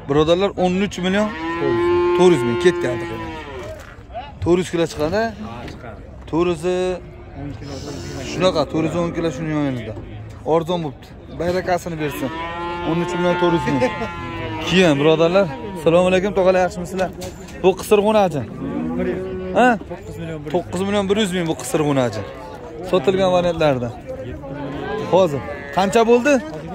Birodarlar 13 milyon 400 ming ketgandi. 400 kilo chiqadi. Chiqadi. 400 shunaqa 410 kilo shuni yonida. Arzon bo'pti. Bayrakasini bersin. 13 milyon 400 ming. Keyin birodarlar, assalomu alaykum, tog'alar yaxshimisizlar? Bu qisirg'unachi. Ha? 9 milyon 100 ming bu qisirg'unachi. Sotilgan variantlarda. Hozir qancha bo'ldi?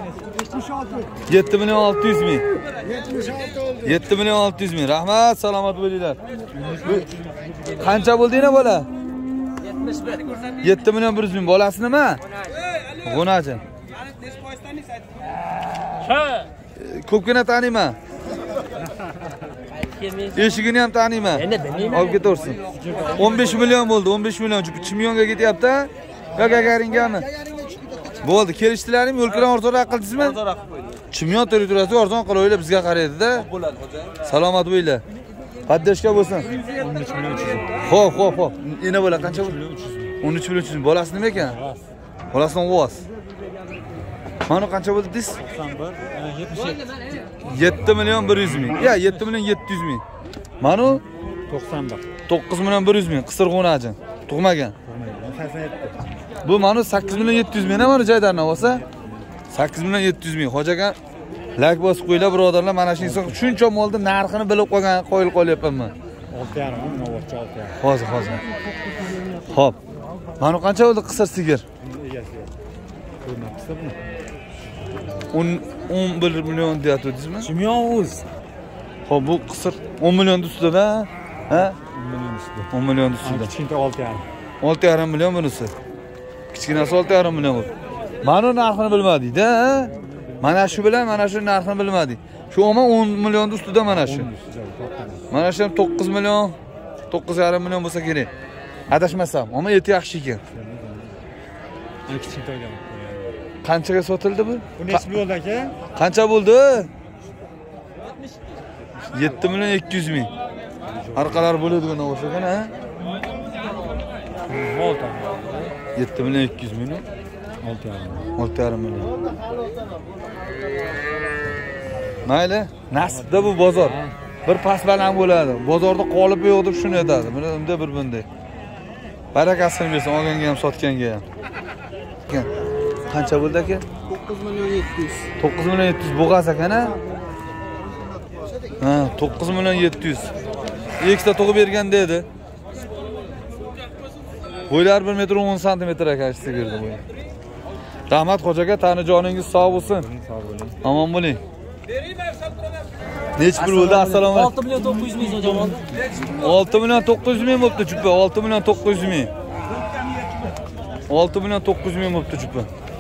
7 milyon 600 ming. 7 milyon 600 ming. Rahmat, salomat bo'linglar. Qancha bo'ldi yana bola? 7 milyon 100 ming. Bolasi nima? G'unachi. Ko'pgina taniyman. Eshigini ham taniyman. Olib ketaversin. 15 milyon bo'ldi, 15 milyon. Chimyonga ketyapti. Gagaringami? Bo'ldi, kelishdilaring, yo'lkira orzoq qildingizmi? Chimyon territoriyasi arzon qilaylik, bizga qaraydi-da. Bo'ladi, xo'jayin. Salomat bo'linglar. Qaddashga bo'lsin. 13 milyon 300 ming. Xo'p. Ena bola qancha bo'ldi? 13 milyon 300 ming. Bolasi nima ekan? Bolasining o'g'oz. Mana qancha bo'ldi deysiz? 7 milyon 100 ming. Ya, 7 milyon 700 ming. Mana 91. 9 milyon 100 ming. Qisirg'unachi. Tug'magan. Bu mana 8 milyon 700 ming mana joylarni olsa 8 milyon 700 ming. Hojaga lak bosib qo'ylar birodarlar, mana shu inson shuncha molni narxini bilib qolgan, qo'yil qolyapman. 6,5 ming, navbatchi 6,5. Hozir. Xo'p. Mana qancha bo'ldi qisir sigir? 11 milyon deyapsizmi? Chimyon o'z. Xo'p, bu qisir 10 milyon ustida, ha? 10 milyon ustida. Kichkinta 6,5. 6,5 milyon bunisi. Kichkinasi 6,5 milyon bo'ldi. Mana narxini bilmadik-da. Mana shu bilan mana shu narxini bilmadik. Shu oma 10 million ustida mana shu. Mana shu 9 milyon, 9,5 milyon bo'lsa kerak. Adashmasam, ama eti yaxshi ekan. Kichkinta olgan. Qanchaga sotildi bu? Bu necha bo'ldi aka? Qancha bo'ldi? 7 milyon 200 ming. Arqalar bo'ladigan bo'lsa ekan, ha? 7 milyon 200 ming. 6,5 milyon. Mayli, nasibda bu bozor. Bir past baland bo'ladi. Bozorda qolib yo'q deb shuni aytadi. Bunda bir bunday. Barakasini bersin, olganga ham, sotganga ham. Qancha bo'ldi aka? 9 milyon 700. 9 milyon 700 bo'g'az ekan-a? Ha, 9 milyon 700. Ikkita tug'ib bergan dedi. Bo'ylar 1 metr 10 santimetr ekan sigirdi bo'yi. Rahmat xo'jaga, tani joningiz sog' bo'lsin. Sog' bo'ling. Omon bo'ling. Nech pul bo'ldi? Assalomu alaykum. 6 milyon 900 ming Jamol. 6 milyon 900 ming bo'pti chupa. 6 milyon 900 ming. 6 milyon 900 ming bo'pti chupa.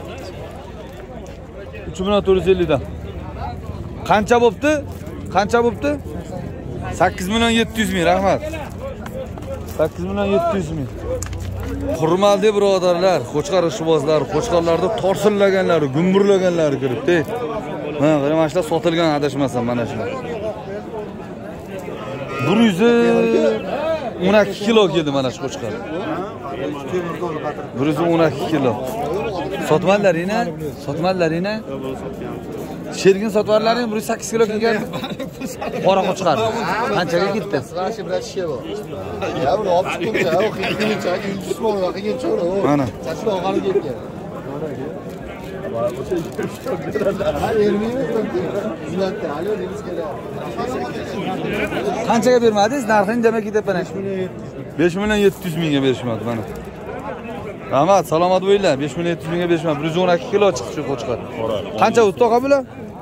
3 milyon 450 dan. Qancha bo'pti? Qancha bo'pti? 8 milyon 700 ming. Rahmat. 8 milyon 700 ming. Hurmatli birodarlar, qo'chqar ishbozlar, qo'chqarlarda torsillaganlari, gumburlaganlari kiribdi. Mana shular sotilgan, adashmasam mana shular. 112 kilo keldi mana shu qo'chqar. 112 kilo. Sotmanlaringni? Sotmanlaringni? Shergin sotvarlaring 108 kilo kelgan. Qora qo'chqar. Qanchaga ketdi? Ya bunu olib chiqdim, ya o'qiyincha, yulduzmon qilgan cho'ro. Mana. Sachib olgani ketgan. Qanchaga bermadingiz? Narxini demak ketyapman. 5 milyon 700 mingga berishmadi mana. Rahmat, salomat bo'linglar. 5 milyon 700 mingga berishmadi. 112 kilo chiqdi shu qo'chqar. Qancha o'tdi to'g'a bular?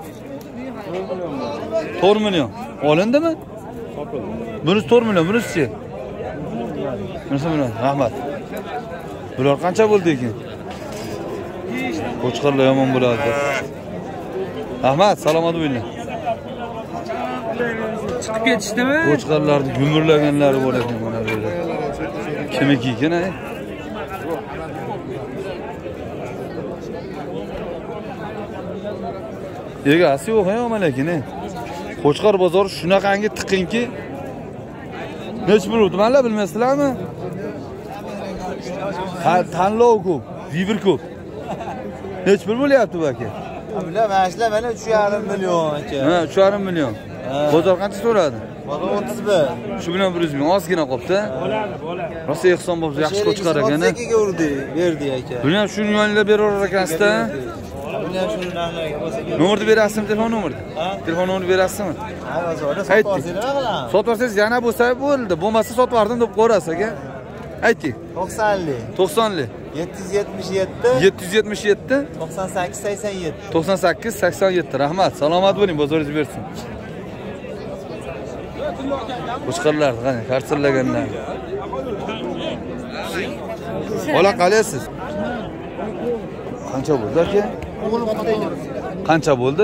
4 milyon. Olindimi? Bunisi 4 milyon, bunisi-chi? Bunisi milyon. Rahmat. Bular qancha bo'ldi ekan? Qo'chqarlar yomon bo'ladi. Rahmat, salomat bo'linglar. Chiqib ketishdimi? Qo'chqarlarni gumurlaganlari bor ekan mana bu yerda. Kimiki ekan, ay? Egasi yo'q, mana lekin. Qo'chqar bozori shunaqangi tiqinki. Nech pul o'tmanlar bilmaysizlarmi? Tanlov ko'p, vibr ko'p. Nech pul bo'lyapti bu aka? Bular mana shular mana 3,5 million aka. Ha, 3,5 million. Bozor qancha so'radi? Bana 31. Shu bilan 100 ming ozgina qopti. Rosa ehson bo'lsa yaxshi qilib chiqar ekan. 32 ga urdi, berdi aka. Buni ham shuni yoningizda beraverar ekansiz-da. Buni ham shuni narlarga bo'lsa kerak. Nomerni berasizmi, telefon nomerni? Telefon nomerni berasizmi? Ha, bozorda sotib nima qilamiz? Sotib olsangiz yana bo'lsa bo'ldi. Bo'lmasa sotib yubordim deb qo'yasiz aka. Ayting. 90li. 90li. 777 777 98 87. 98 87. Rahmat. Salomat bo'ling, bozoringiz bersin. Qo'chqarlar, qani, karsillaganlar. Ola qalaysiz? Qancha bo'ldi aka? Qancha bo'ldi?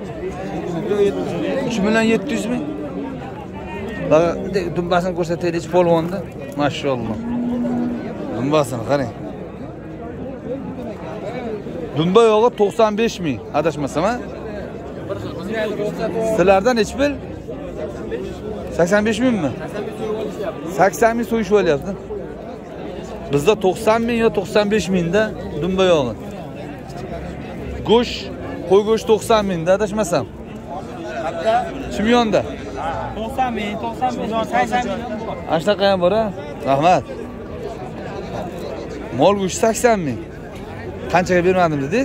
3.700 ming. Bak, dumbasini ko'rsataylik, polvonni. Maşallah. Dumbasini qarang. Dumba yog'i 95 ming, adashmasam, ha? Sizlardan nechi pul? 85 mingmi? 80 ming so'yish olyapti. Bizda 90 ming yo 95 mingda dumba yog'i. Go'sht, qo'y go'sht 90 mingda, adashmasam. Chimyonda 90 ming, 95, 80 ming. Ashtaqa ham bor, ha? Rahmat. Mol go'shti 80 ming. Qanchaga bermadim dedingiz?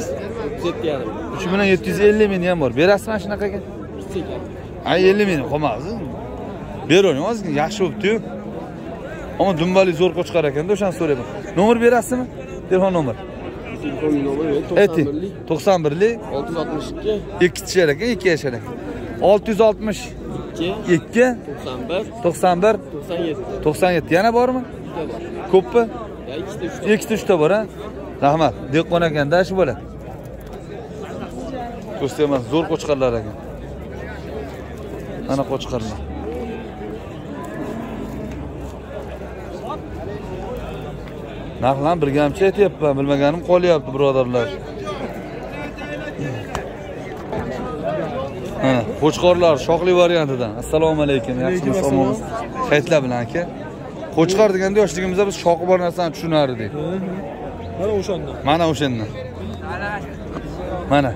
3.750 ming ham bor. Berasizmi shunaqaga? Ay 50 ming qolmadi. Beravering, ozgina yaxshi bo'pti-yu. Ammo dumbali zo'r qo'chqar ekan-da, o'shani so'rayman. Nomer berasizmi? Telefon nomer. Telefon nomeri 91lik 662 2 yashar ekan, 2 yashar ekan. 662 91 97. Yana bormi? Ko'pmi? Ikkita uchta bor, ha? Rahmat. Dehqon ekanda shu bo'ladi. Ko'rsaman, zo'r qo'chqarlar ekan. Mana qo'chqarlar. Narxlarni birgamcha aytyapman, bilmaganim qolyapti, birodarlar. Ha, qo'chqorlar shoqli variantidan. Assalomu alaykum, yaxshimisiz, omonsiz? Qaytlar bilan aka. Qo'chqor deganda yoshligimizda biz shoqi bor narsani tushunar edik. Mana o'shandan. Mana o'shandan. Mana.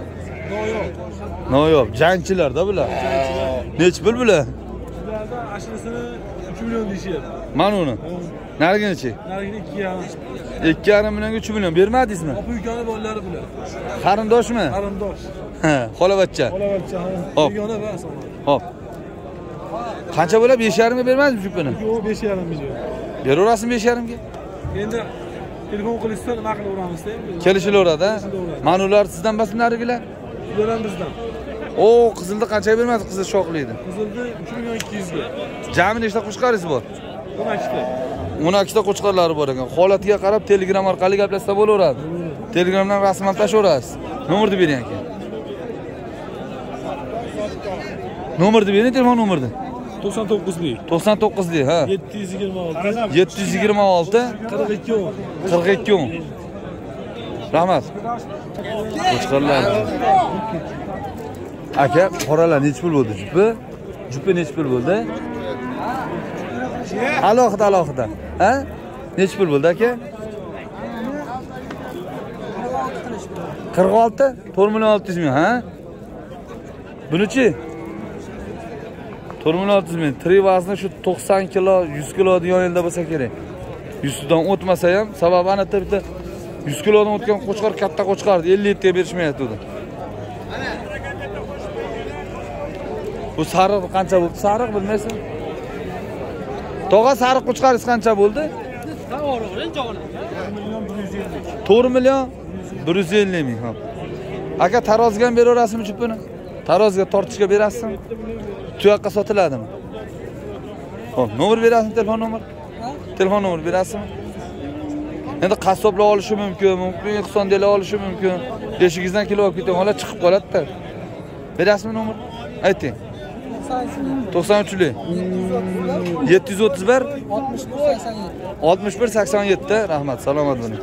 Noyob, jangchilarda bular. Nech pul bular? Bularda ashirisini 3 million deyishyapti. Mana uni. Narigini-chi? Narigini 2,5 millionga 3 million bermadingizmi? Opa ukani bolalari bular. Qarindoshmi? Qarindosh. Ha, xolavachcha. Xolavachcha. Hop. Yona va asoma. Hop. Qancha bo'lib 5,5 ga bermadingizmi shupini? Yo'q, 5,5 million. Beraverasizmi 5,5 ga? Endi telefon qilishsa nima qilaveramizda endi? Kelishilaveradi, ha? Mana ular sizdan emasmi narigilar? Ular ham bizdan. O, qizilni qanchaga bermadingiz? Qizil shoqlaydi. Qizilni 3 million 200 ga. Jami nechta qo'chqaringiz bor? 12 ta. 12 ta qo'chqarlari bor ekan. Holatiga qarab Telegram orqali gaplashsa bo'laveradi. Telegramdan rasman tashlaverasiz. Nomerni bering aka. Nomerni bering, telefon nomerni. 99lik. 99lik, ha. 726 726 42 10. Rahmat. Qo'chqarlar. Aka, qoralar nech pul bo'ldi jupi? Jupi nech pul bo'ldi? Alohida. Ha? Nech pul bo'ldi aka? 46 4,6 million, ha? Bunichi? 4,6 million. Tri vazni shu 90 kilo, 100 kilo yonida bo'lsa kerak. 100 dan o'tmasa ham, sababi aniqda bitta 100 kilodan o'tgan qo'chqar katta qo'chqardi, 57 ga berishmayapti uni. Bu sariq qancha bo'ldi? Sariq bilmaysan? Tog'a sariq qo'chqaringiz qancha bo'ldi? 4 million 150 ming. Hop. Aka taroziga ham beraverasizmi chupini? Taroziga tortishga berasizmi? Tuyoqqa sotiladimi? Hop, nomer berasizmi, telefon nomer? Telefon nomer berasizmi? Endi qassoblar olishi mumkin, iqtisodiylar olishi mumkin. Eshigingizdan kelib olib ketgan holat chiqib qoladi-da. Berasizmi nomer? Ayting. 93lik 731 61 87. Rahmat, salomat bo'ling.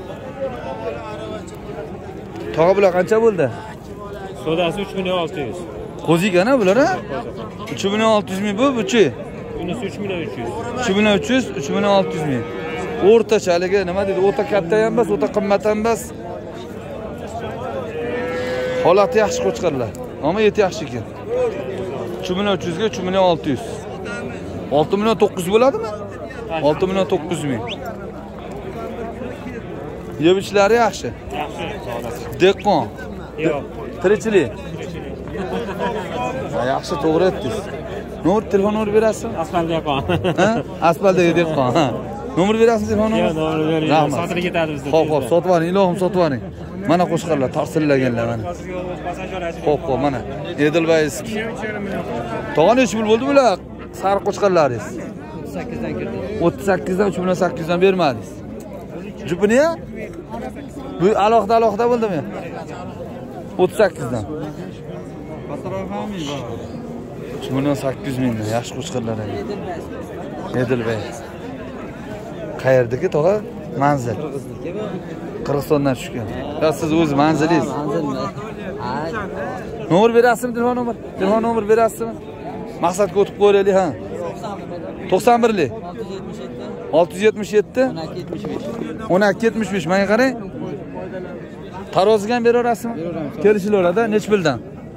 Tog'a bular qancha bo'ldi? Sodasi 3,600,000. Qo'zigana bular, ha? 3,600 ming bu-chi? Bunisi 3,300,000. 3,300, 3,600 ming. O'rtacha haligi nima deydi? O'ta katta ham emas, o'ta qimmat ham emas. Holati yaxshi qo'chqarlar. Ammo eti yaxshi ekan. 3 milyon 300 ga 3 milyon 600. 6 milyon 900 bo'ladimi? 6 milyon 900 ming. Yeb ishlari yaxshi. Yaxshi, sodasi. Dehqon. Yo'q. Tirikchilik. Yaxshi, to'g'ri aytdingiz. Nomer telefon nomeri berasizmi? Asfalt dehqon. Ha? Asfaldagi dehqon. Ha. Nomer berasizmi telefon Yo'q, nomeri? nomer bermayman. Sotilib ketadi bizda. Xo'p, sotib oling, ilohim sotib oling. Mana qo'shqarlar, tarsillaganlar mana. Xo'p, mana. Edilbayskiy. Tog'a necha pul bo'ldi bular? Sariq qo'shqarlaringiz? 38dan kirdi. 38dan 3 million 800 dan bermadingiz. Jupini-ya? Bu alohida bo'ldimi? 38 dan. Kattaroq hammi bor. 3 million 800 mingdan yaxshi qo'shqarlar ekan. Edilbay. Qayerdagi tog'a? Manzil. Qirg'izniki bu. Qirg'izistondan tushgan. Ya siz o'z manzilingiz. Manzilmi? Ha. Nomer berasizmi? Telefon nomer? Telefon nomer berasizmi? Maqsadga o'tib qo'yaylik ha. 91lik 677 12 75. Menga qarang. Taroziga ham beraverasizmi? Kelishilaveradi. Nech puldan?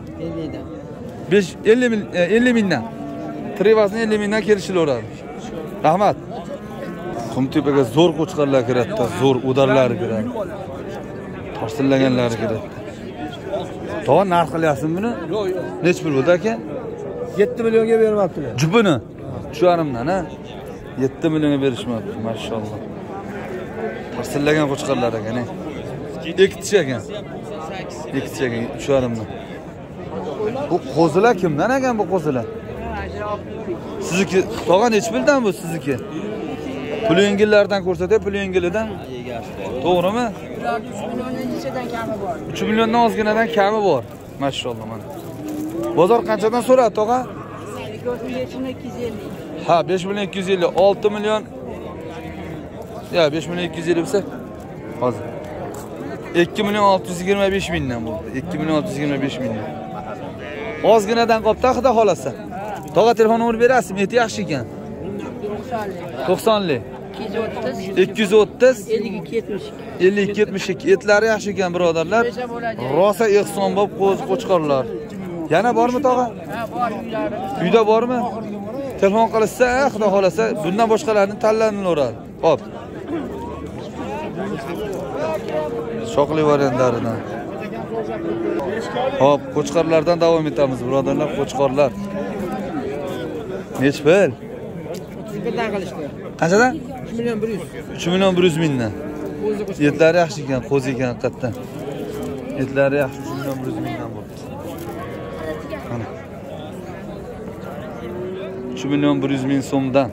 50 mingdan. Trevasini 50 mingdan kelishilaveradi. Rahmat. Qumtepaga zo'r qo'chqarlar kiradi, zo'r udarlari kiradi. Tarsillaganlari kiradi. To'g'ri narx qilyapsizmi buni? Yo'q. Nech pul bo'ldi aka? 7 millionga bermabdilar. Jupini. Shu yarimdan ha. 7 millionga berishmabdi, maşallah. Tarsillagan qo'chqarlar ekan. Ikkitish ekan. Ikkitish ekan, shu yarimdan. Bu qo'zilar kimdan ekan bu qo'zilar? Sizniki, tog'a nech puldan bu sizniki? Pul yengillardan ko'rsatay, pul yengilidan. To'g'rimi? 3 milliondan ozginadan kami bor. Maşallah mana. Bozor qanchadan so'radi tog'a? 5250. Ha, 5 milyon 250, 6 milyon. Ya 5 milyon 250 bo'lsa hozir 2 milyon 625 mingdan bo'ldi. 2 milyon 625 mingdan. Ozginadan qopda xudo xolasa. Tog'a telefon nomeri berasizmi? Eti yaxshi ekan. 90lik 230 52 72. Etlari yaxshi ekan birodarlar. Rosa ehsonbob qo'chqorlar. Yana bormi tog'a? Ha, bor uylari. Uyda bormi? Telefon qilsa, xudo xolasa, bundan boshqalarini tanlanaveradi. Xo'p. Shoqli variantlaridan. Xo'p, qo'chqorlardan davom etamiz, birodarlar, qo'chqorlar. Nech pul? 31dan qilishdi. Qanchadan? 3 million 100. 3 million 100 mingdan. Etlari yaxshi ekan, qo'zi ekan haqiqatan. Etlari yaxshi, 3 million 100 mingdan bo'ldi. Mana. 3 milyon 100 ming so'mdan.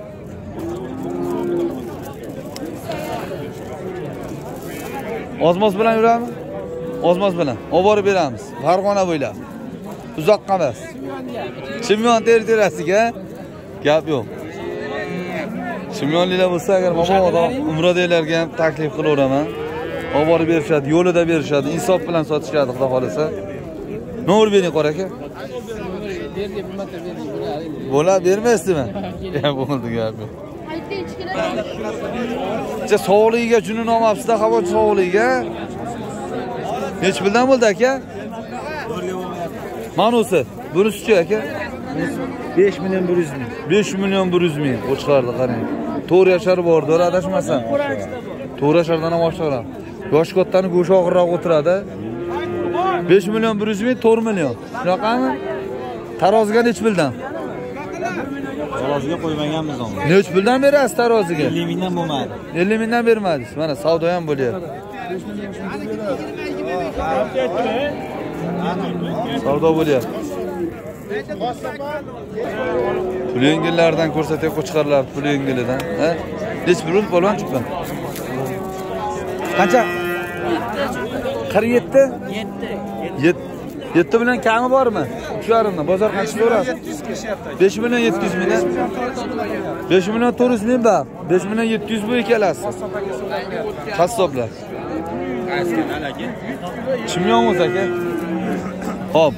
Ozmoz bilan yurami? Ozmoz bilan. Olib borib beramiz. Farg'ona bo'ylab. Uzoqqa emas. Chimyon terasiga gap yo'q. Chimyonliklar bo'lsa agar mabodo umradaylarga ham taklif qilaveraman. Olib borib berishadi, yo'lida berishadi, insof bilan sotishadi, xudo xolasa. Nomer bering qora aka. Bo'la bermaysizmi? Ya bo'ldi gap yo'q. Sog'ligiga junini olmabsiz-da, havo sog'ligiga. Nech puldan bo'ldi aka? Manusi, bunisi-chi aka? 5 milyon 100 ming. 5 milyon 100 ming qo'chqardi, qarang. 4 yashar bordi, adashmasam. 4 yashardan ham oshiqroq. Yosh kattani go'shi og'irroq o'tiradi. 5 milyon 100 ming, 4 milyon. Shunaqami? Taroziga nech puldan? Taroziga qo'ymaganmiz uni. Nech puldan berasiz taroziga? 50 mingdan bo'lmadi. 50 mingdan bermadingiz. Mana savdo ham bo'lyapti. Savdo bo'lyapti. Pul yengillardan ko'rsatay qo'chqarlar, pul yengilidan, ha? Nech pul bo'lgan chiqqan? Qancha? 47? 7 bilan kami bormi? Shu yarimdan bozor qancha so'radi? 5 milyon 700 mingdan. 5 milyon 400 ming bor. 5 milyon 700 bu ikkalasi. Qassoblar. Chimyon o'zi aka. Xo'p.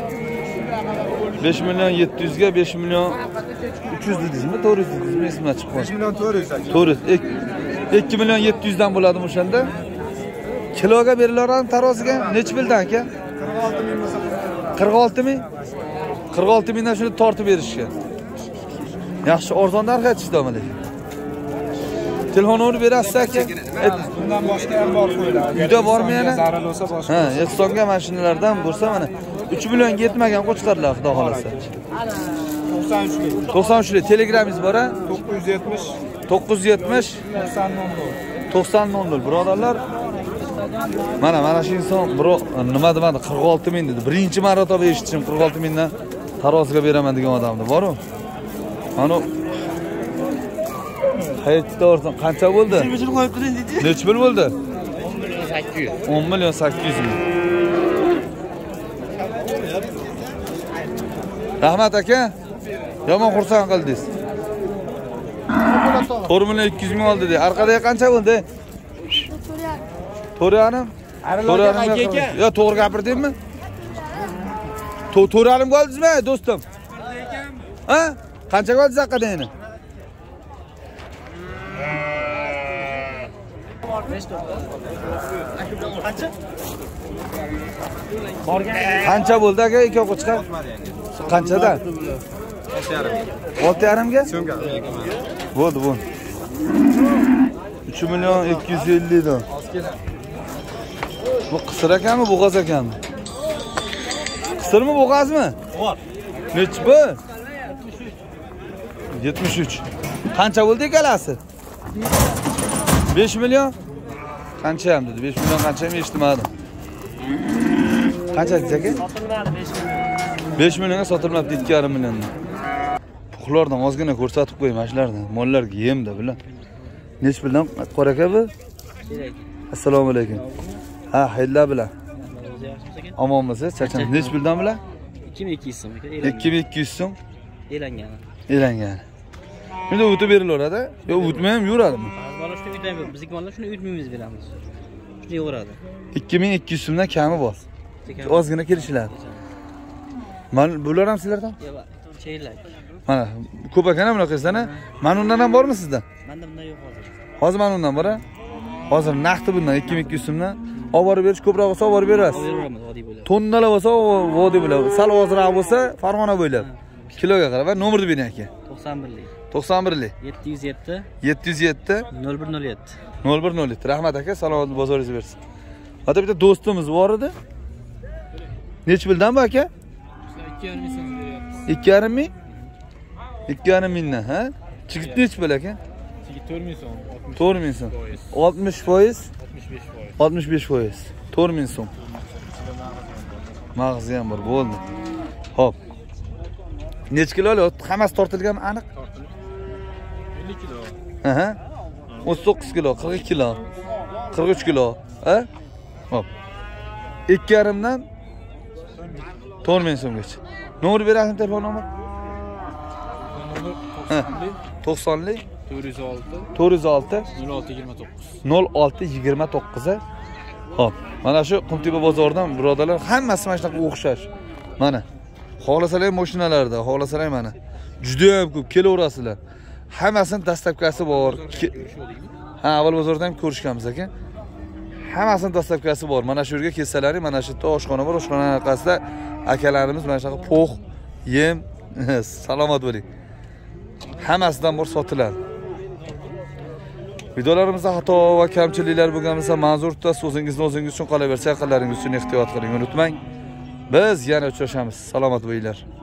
5 milyon 700 ga 5 milyon 300 dedingizmi? 400 dedingizmi? Esimdan chiqib qoldi. 5 milyon 400 aka. 400. 2 milyon 700 dan bo'ladimi o'shanda? Kiloga berilaveradi taroziga. Nech puldan aka? 46 ming bo'lsa. 46 ming? 46 mingdan shuni tortib berishgan. Yaxshi arzondan qaytishdi amalik. Telefon nomeri berasiz aka. Bundan boshqa ham bor qo'ylar. Uyda bormi yana? Zarar bo'lsa boshqa. Ha, Estonga mashinalardan bo'lsa mana 3 million yetmagan qo'chqarlar xudo xolasa. 93lik. 93lik Telegramingiz bor a? 970 970 9000 birodarlar. Mana shu inson nima demadi 46 ming dedi. Birinchi marotaba eshitdim 46 mingdan taroziga beraman degan odamni, bor-ku? Mana hayotda o'rtan qancha bo'ldi? Necha pul bo'ldi? 10 million 800 ming. Rahmat aka. Yomon xursand qildingiz. 4 million 200 ming oldi dedi. Orqada qancha bo'ldi? To'ranim? Yo, to'g'ri gapirdingmi? To'ranim qoldingizmi, do'stim? Ha? Qancha qoldingiz haqida endi? Qancha bo'ldi aka ikki qo'chqa? Qanchada? 6,5 ga? Bo'ldi. 3 million 250 dan. Bu qisir ekanmi, bo'g'oz ekanmi? Qisirmi, bo'g'ozmi? Bor. Nechi bu? 73. Qancha bo'ldi ikkalasi? 5 million? Qancha ham dedi? 5 million qancha ham eshitmadim. Qancha dedingiz aka? Sotilmadi 5 million. 5 millionga sotilmabdi 2,5 milliondan. Puxlardan ozgina ko'rsatib qo'ying shulardan. Mollarga yemda bilan. Nech puldan qora aka bu? Assalomu alaykum. Ha, hayırlar bilan. Omonmisiz? Chachan. Nech puldan bilan? 2200 so'm. 2200 so'm. Elangan. Endi o'tib berilaveradi. Yo, o'tmay ham yuradimi? Bola shuni uydan bizniki mollar shuni uytmaymiz beramiz. Shuni yo'g'iradi. 2200 so'mdan kami bor. Ozgina kelishiladi. Mana bular ham sizlardan? Yo'q, cheylak. Mana ko'p ekan bunaqasidan. Mana undan ham bormi sizda? Menda bundan yo'q hozir. Hozir mana undan bor-a? Hozir naqdi bundan 2200 so'mdan olib borib berish ko'proq bo'lsa olib borib berasiz. Beraveramiz vodiy bo'ylab. Tonnalar bo'lsa vodiy bo'ylab, sal ozroq bo'lsa Farg'ona bo'ylab. Kiloga qarab va nomerni bering aka. 91lik. 91lik. 707 707 0107. 0107. Rahmat aka, salomat bozoringiz bersin. Hada bitta do'stimiz bor edi. Nech puldan bu aka? 2,5 so'm beryapmiz. 2,5 ming? 2,5 mingdan, ha? Chigit nech pul aka? Chigit 4000 so'm. 4000 so'm. 60%? 65%. 4000 so'm. Mag'zi ham bor, bo'ldi. Xo'p. Nech kilolar? Hammasi tortilgan aniq? 50 kilo. Aha. 39 kilo, 42 kilo, 43 kilo, ha? Hop. 2,5 dan 4000 so'mgacha. Nomer berasizmi, telefon nomer? 90lik 406 0629. Hop. Mana shu Qumtepa bozoridan birodarlar hammasi mana shunaqa o'xshash. Mana xohlasalar mashinalarda, xohlasalar mana juda ham ko'p kelaverasizlar. Hammasining dastlabkasi bor. Ha, avval bozorda ham ko'rishganmiz aka. Hammasining dastlabkasi bor. Mana shu yerga kelsalaring, mana shu yerda oshxona bor. Oshxona orqasida akalarimiz mana shunaqa po'q, yem, salomat bo'ling. Hammasidan bor sotiladi. Videolarimizda xato va kamchiliklar bo'lgan bo'lsa, ma'zur tutasiz. O'zingizni o'zingiz uchun qolaversa, yaqinlaringiz uchun ehtiyot qiling. Unutmang. Biz yana uchrashamiz. Salomat bo'linglar.